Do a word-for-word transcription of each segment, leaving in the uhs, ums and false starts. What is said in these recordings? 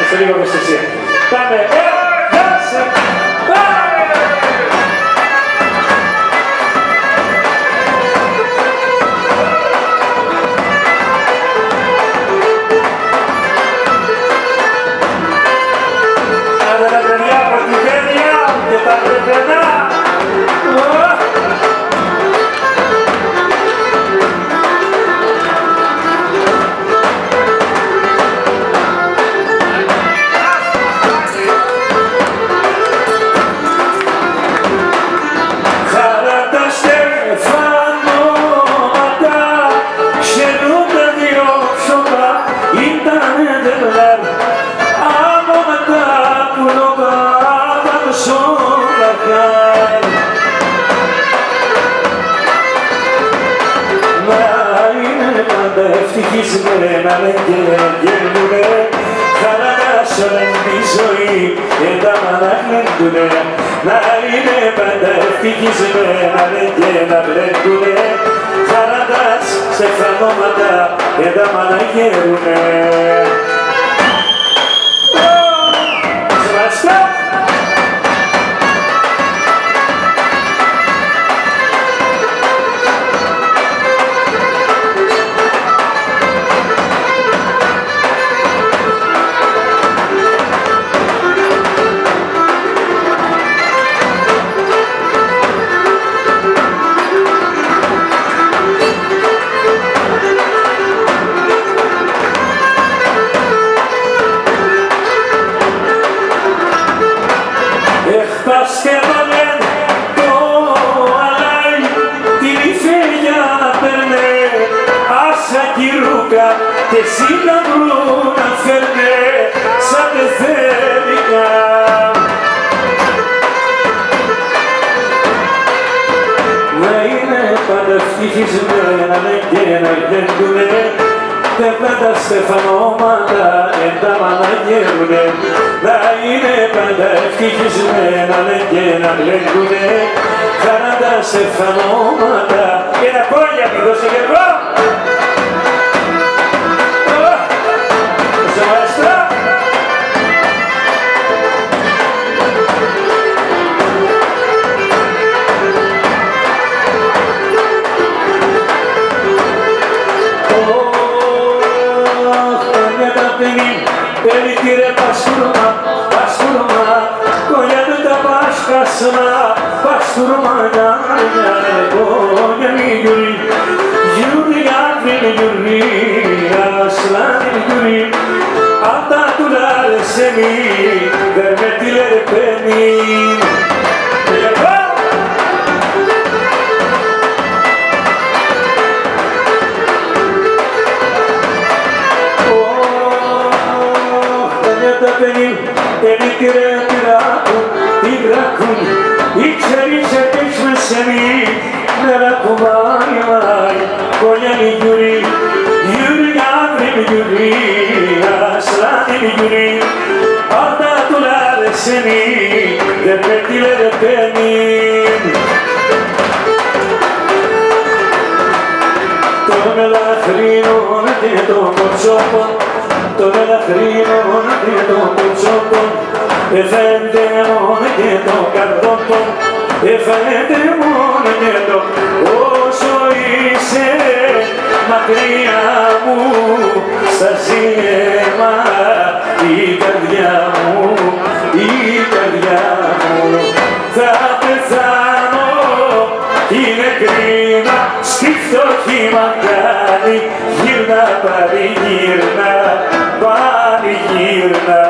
σε λίγο ευαισθησία. Πάμε, ε, γεια σε, πάμε! Άντε τα παιδιά από την Κένια και τα βρεφενά. Ευτυχισμένα με γελνουνε, χαράς όλα τη ζωή και τα μαναγλέντουνε. Να είναι πάντα ευτυχισμένα με γελνουνε, χαράς σε φανώματα και τα μαναγέρουνε. Και εσύ να βρουν να φέρνε σαν τεθέρικα. Να είναι πάντα ευτυχισμένα και να γλέντουνε, τέπλα τα στεφανώματα και τα μαναγέρουνε. Να είναι πάντα ευτυχισμένα και να γλέντουνε, χαρά τα στεφανώματα και ένα κόλια μη δώσε και εγώ. Περιτήρε παστούρμα, παστούρμα, κόνια του τα πασκασμά, παστούρμα να είναι κόνια μη γιουρί, γιουρί άκριν γιουρί, ασλάνιν γιουρί, αυτά του λάρες εμεί, δεν με τη λέρε πένι. Περιτήρε πειράκουν, πειράκουν, ήξερι σε πίσμε σε μη, μέρα κουβάει μάι, κόνια μη γιουρί, γιουρί άκριν γιουρί, ασλάνιν γιουρί, αυτά του λάρες εμεί, δεν με τη λέρε πένι. Τον ελαχρίνον και τον κοτσόπον, τον ελαχρίνον και τον κοτσόπον, εφαίνεται μόνο και τον καρδόπον, εφαίνεται μόνο και τον όσο είσαι μακριά μου, στα σύννεμα η καρδιά μου, η καρδιά μου. Θα πεθάνω, είναι κρίμα, στη φτωχή μαγκάνη, γύρνα πάλι γύρνα, πάλι γύρνα.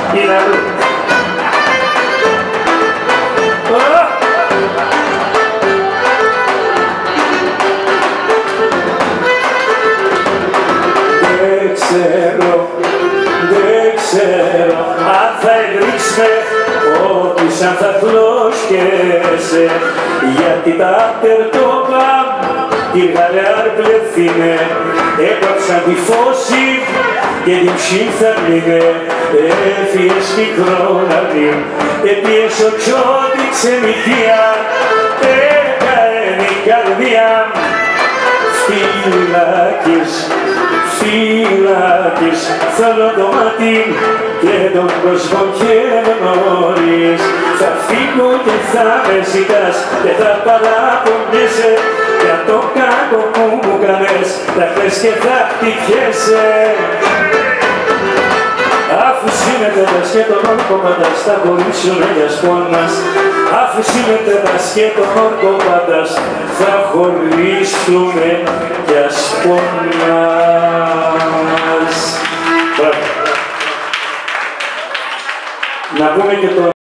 Δεν ξέρω, δεν ξέρω αν θα εγρίξουμε ότι σαν θα φλόσκεσαι, γιατί τα τερτόπα τη γαλεάρ πλεθύνε, έκοψαν τη φώση και την ψήφθαρνε, έφυγες μικρόναρνη, έπιες ο τσότη ξεμητία, έκανε η καρδιά. Φυλάκες, φυλάκες, θέλω το μάτι και τον κόσμο και νωρίς. Θα φύγω και θα με ζητάς και θα παραπονιέσαι για το κακό που μου κάνες, θα κλαις και θα χτυπιέσαι. Αφού συμμετέχας και τον όρκο πάντα θα χωρίσουνε για σπόνας. Αφού συμμετέχας και τον όρκο πάντα θα χωρίσουνε για σπόνας.